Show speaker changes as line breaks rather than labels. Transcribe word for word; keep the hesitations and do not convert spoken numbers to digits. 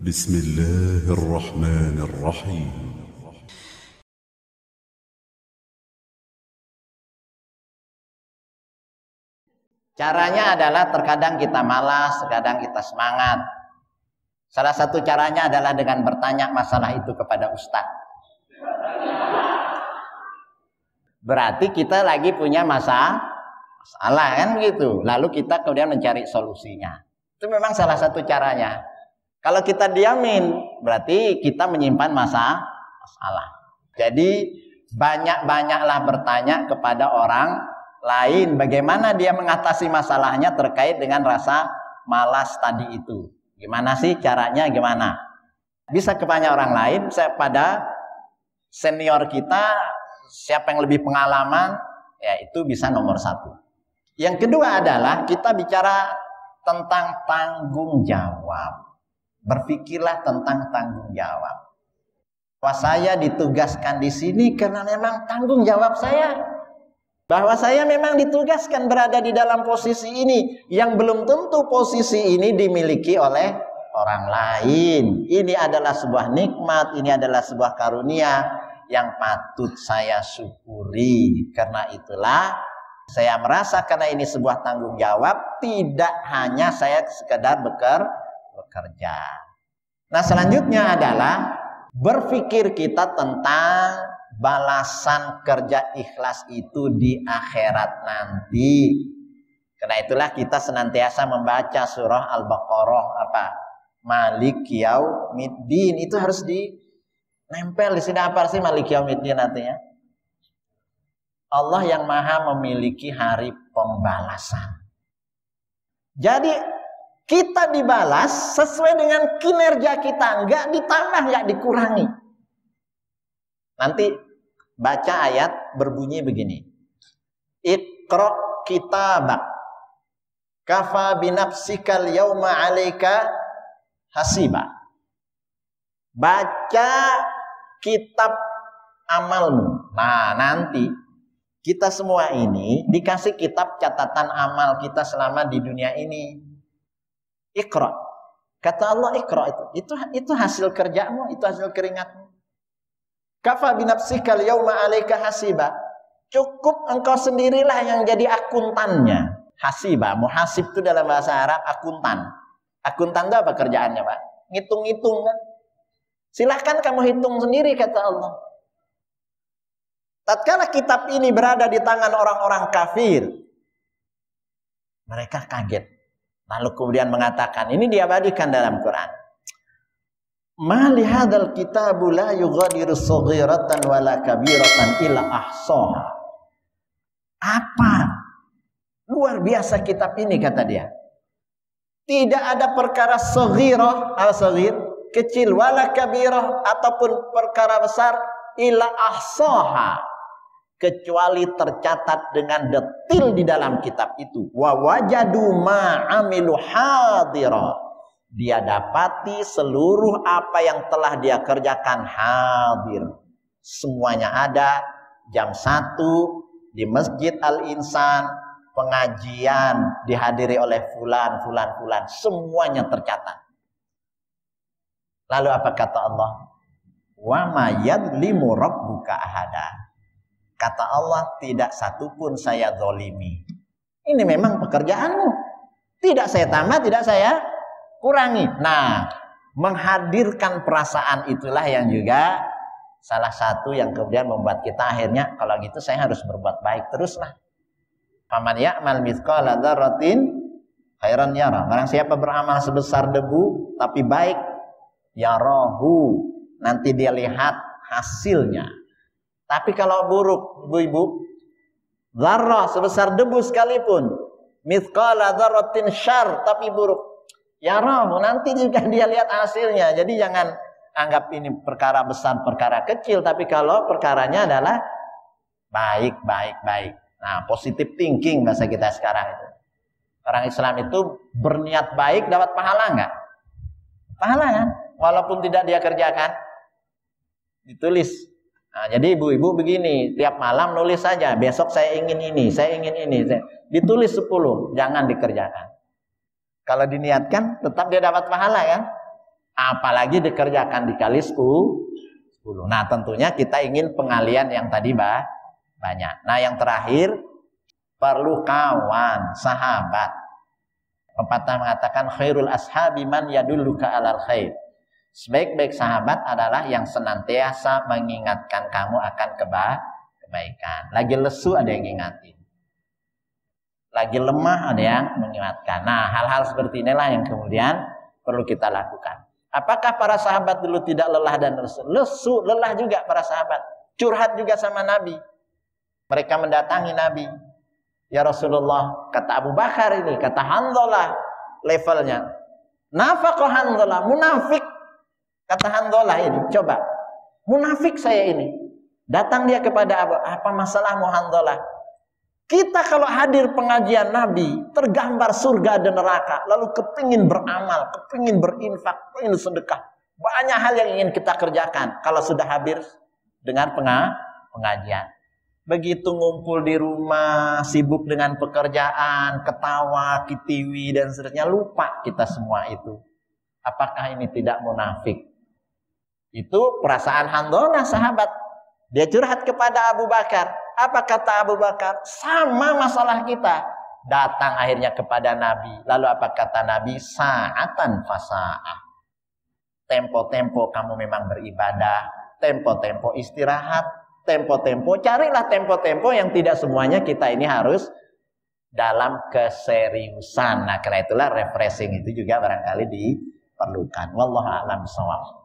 بسم الله الرحمن الرحيم.
Caranya adalah terkadang kita malas, terkadang kita semangat. Salah satu caranya adalah dengan bertanya masalah itu kepada ustadz. Berarti kita lagi punya masalah, masalah kan begitu. Lalu kita kemudian mencari solusinya. Itu memang salah satu caranya. Kalau kita diamin, berarti kita menyimpan masa masalah. Jadi banyak-banyaklah bertanya kepada orang lain bagaimana dia mengatasi masalahnya terkait dengan rasa malas tadi itu. Gimana sih caranya, gimana? Bisa kepada orang lain, saya pada senior kita, siapa yang lebih pengalaman, ya itu bisa nomor satu. Yang kedua adalah kita bicara tentang tanggung jawab. Berpikirlah tentang tanggung jawab. Bahwa saya ditugaskan di sini karena memang tanggung jawab saya. Bahwa saya memang ditugaskan berada di dalam posisi ini yang belum tentu posisi ini dimiliki oleh orang lain. Ini adalah sebuah nikmat, ini adalah sebuah karunia yang patut saya syukuri. Karena itulah saya merasa karena ini sebuah tanggung jawab, tidak hanya saya sekedar beker bekerja. Nah, selanjutnya adalah berpikir kita tentang balasan kerja ikhlas itu di akhirat nanti. Karena itulah kita senantiasa membaca surah Al-Baqarah apa? Malik Yaumiddin, itu harus dinempel di sini. Apa sih Malik Yaumiddin artinya? Allah yang maha memiliki hari pembalasan. Jadi kita dibalas sesuai dengan kinerja kita, enggak ditambah, enggak dikurangi. Nanti baca ayat berbunyi begini. Iqra kitabak kafa binafsikal yauma 'alaika hasiba. Baca kitab amalmu. Nah, nanti kita semua ini dikasih kitab catatan amal kita selama di dunia ini. Iqra. Kata Allah iqra itu. Itu itu hasil kerjamu, itu hasil keringatmu. Kafa binafsikal yauma 'alaika hasiba. Cukup engkau sendirilah yang jadi akuntannya. Hasiba, muhasib itu dalam bahasa Arab akuntan. Akuntan itu apa kerjaannya, Pak? Ngitung-ngitung kan? Silahkan kamu hitung sendiri kata Allah. Tatkala kitab ini berada di tangan orang-orang kafir, mereka kaget. Lalu kemudian mengatakan, ini diabadikan dalam Quran. Ma li hadzal kitabu la yughadiru shaghiratan wala kabiratan illa ahsaha. Apa? Luar biasa kitab ini kata dia. Tidak ada perkara shaghirah, al-shaghir, kecil wala kabirah ataupun perkara besar illa ahsaha, kecuali tercatat dengan detil di dalam kitab itu. Wa wajadu ma amilu hadira. Dia dapati seluruh apa yang telah dia kerjakan hadir. Semuanya ada. Jam satu di Masjid Al-Insan, pengajian dihadiri oleh fulan, fulan, fulan. Semuanya tercatat. Lalu apa kata Allah? Wa ma yadlimu rabbuka ahada. Kata Allah, tidak satupun saya zolimi. Ini memang pekerjaanmu. Tidak saya tambah, tidak saya kurangi. Nah, menghadirkan perasaan itulah yang juga salah satu yang kemudian membuat kita akhirnya, kalau gitu saya harus berbuat baik teruslah. Faman ya'mal mithqala dzarratin khairan yara. Barang siapa beramal sebesar debu, tapi baik, yarahu. Nanti dia lihat hasilnya. Tapi kalau buruk, ibu-ibu, zarrah sebesar debu sekalipun, mithqala dzarratin syarr, tapi buruk, ya roh, nanti juga dia lihat hasilnya. Jadi jangan anggap ini perkara besar, perkara kecil, tapi kalau perkaranya adalah baik, baik, baik. Nah, positive thinking bahasa kita sekarang itu. Orang Islam itu berniat baik dapat pahala enggak? Pahala kan? Walaupun tidak dia kerjakan, ditulis. Nah, jadi ibu-ibu begini, tiap malam nulis saja, besok saya ingin ini, saya ingin ini. Saya... Ditulis sepuluh, jangan dikerjakan. Kalau diniatkan, tetap dia dapat pahala kan? Apalagi dikerjakan dikali sepuluh. Nah tentunya kita ingin pengalian yang tadi bah, banyak. Nah yang terakhir, perlu kawan, sahabat. Pepatah mengatakan khairul ashabi man yadulluka alal khair. Sebaik-baik sahabat adalah yang senantiasa mengingatkan kamu akan keba kebaikan. Lagi lesu ada yang ngingatin. Lagi lemah ada yang mengingatkan. Nah, hal-hal seperti inilah yang kemudian perlu kita lakukan. Apakah para sahabat dulu tidak lelah dan lesu? Lesu, lelah juga para sahabat. Curhat juga sama Nabi. Mereka mendatangi Nabi. Ya Rasulullah, kata Abu Bakar ini, kata Hanzalah levelnya. Nafaqah Hanzalah, munafik. Kata Hanzalah ini, coba. Munafik saya ini. Datang dia kepada Abu, apa masalahmu Hanzalah? Kita kalau hadir pengajian Nabi, tergambar surga dan neraka, lalu kepingin beramal, kepingin berinfak, kepingin sedekah. Banyak hal yang ingin kita kerjakan kalau sudah hadir dengan pengajian. Begitu ngumpul di rumah, sibuk dengan pekerjaan, ketawa, kitiwi, dan seterusnya, lupa kita semua itu. Apakah ini tidak munafik? Itu perasaan Hanzalah sahabat. Dia curhat kepada Abu Bakar. Apa kata Abu Bakar? Sama masalah kita. Datang akhirnya kepada Nabi. Lalu apa kata Nabi? Sa'atan fasa'ah. Tempo-tempo kamu memang beribadah. Tempo-tempo istirahat. Tempo-tempo, carilah tempo-tempo yang tidak semuanya kita ini harus dalam keseriusan. Nah, karena itulah refreshing itu juga barangkali diperlukan. Wallahu a'lam bishawab.